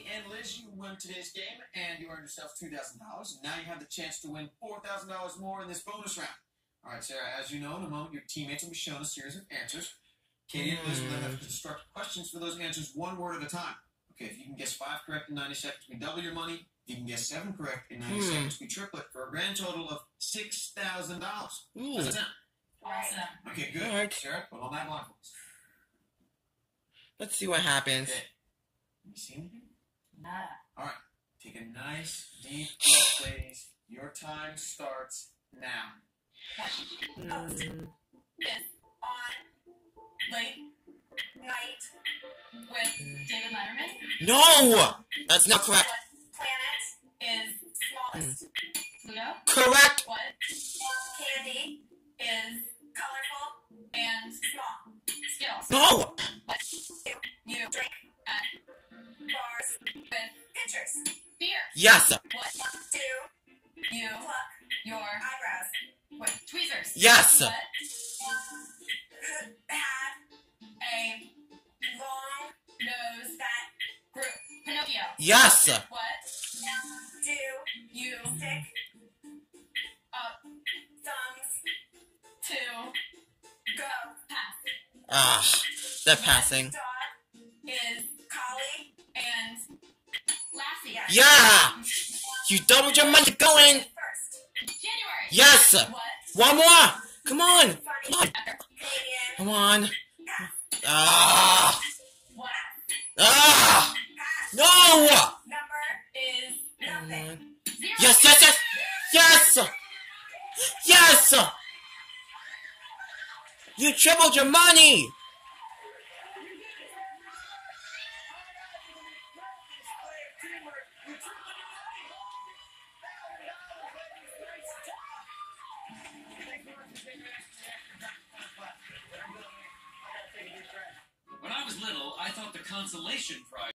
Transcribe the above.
Katie and Liz, you won today's game, and you earned yourself $2,000. And now you have the chance to win $4,000 more in this bonus round. All right, Sarah, as you know, in a moment, your teammates will be shown a series of answers. Katie and Liz will then have to construct questions for those answers one word at a time. Okay, if you can guess 5 correct in 90 seconds, we double your money. If you can guess 7 correct in 90 seconds, we triple it for a grand total of $6,000. How's that sound? Awesome. Okay, good. All right. Sarah, put on that blindfold. Let's see what happens. Okay. You see anything? Nada. All right. Take a nice, deep breath, ladies. Your time starts now. Is on late night with David Letterman. No! That's not correct. What planet is smallest? Pluto. Correct! What candy is colorful and small? Skittles. No! What do you drink at bars with pitchers? Beer. Yes! What do you pluck your eyebrows with tweezers? Yes! What had a long nose that grew? Pinocchio. Yes! What do you stick up thumbs to go? Pass. Ah, that passing. What dog is Collie and Lassie? Yeah! You doubled your money going! First. January. Yes! What? One more! Come on! Funny. Come on! Canadian. Come on! Pass. Ah! What? Ah! Pass. No! Number is Come nothing. on. 0. Yes, yes, yes! Yes! Yes! You tripled your money! When I was little, I thought the consolation prize